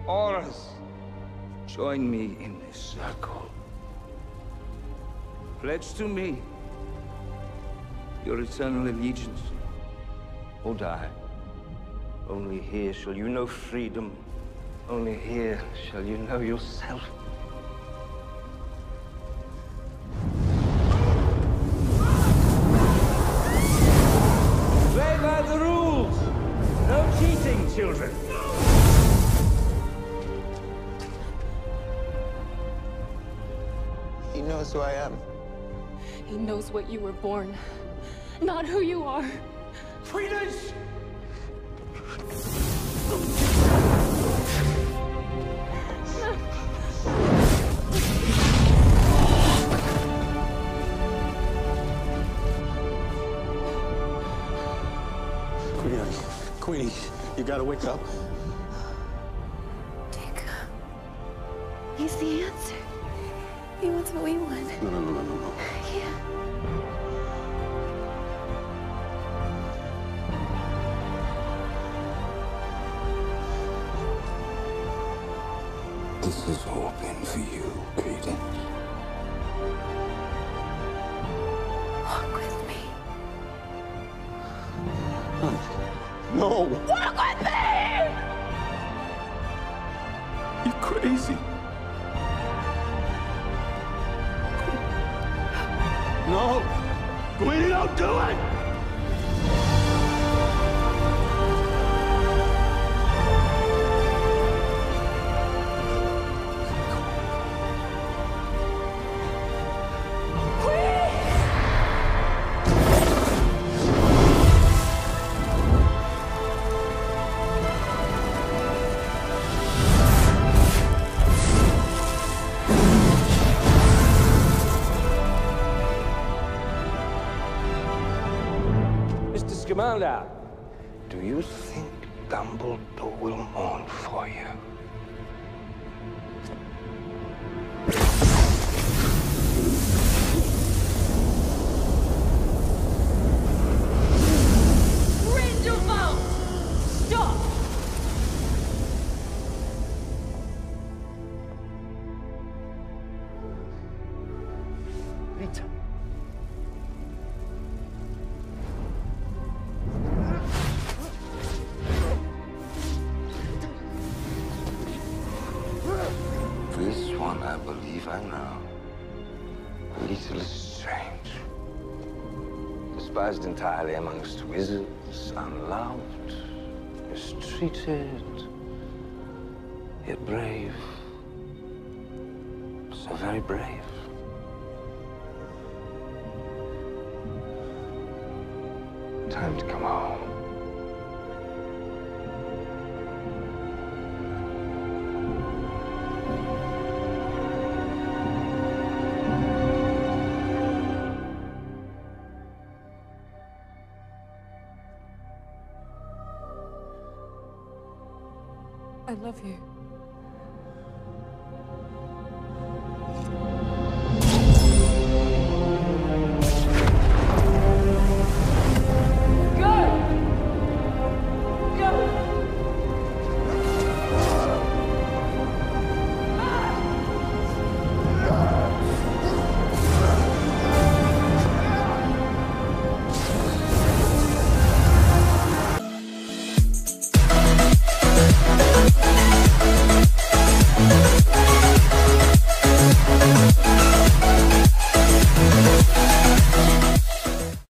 auras, join me in this circle. Pledge to me your eternal allegiance, or die. Only here shall you know freedom. Only here shall you know yourself. Play by the rules. No cheating, children. He knows who I am. He knows what you were born, not who you are. Traitors! Queenie, you gotta wake up. Jacob. He's the answer. He wants what we want. No. Yeah. This has all been for you, Kaden. Walk with me. No! Walk with me! You're crazy. No! Queenie, don't do it! Commander, do you think Dumbledore will mourn for you? Grindelwald! Stop! Rita. This one I believe I know. A little strange. Despised entirely amongst wizards, unloved, mistreated, yet brave. So very brave. Time to come home. I love you.